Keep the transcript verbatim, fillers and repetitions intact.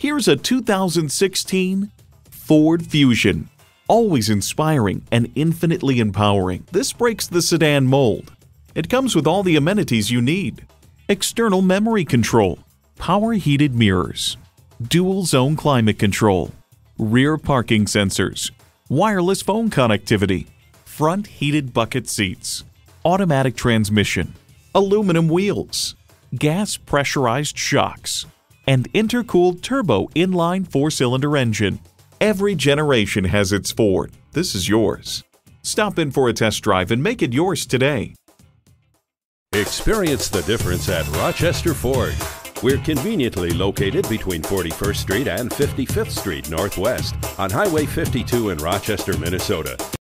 Here's a two thousand sixteen Ford Fusion. Always inspiring and infinitely empowering, this breaks the sedan mold. It comes with all the amenities you need. External memory control, power heated mirrors, dual zone climate control, rear parking sensors, wireless phone connectivity, front heated bucket seats, automatic transmission, aluminum wheels, gas pressurized shocks, and intercooled turbo inline four-cylinder engine. Every generation has its Ford. This is yours. Stop in for a test drive and make it yours today. Experience the difference at Rochester Ford. We're conveniently located between forty-first Street and fifty-fifth Street Northwest on Highway fifty-two in Rochester, Minnesota.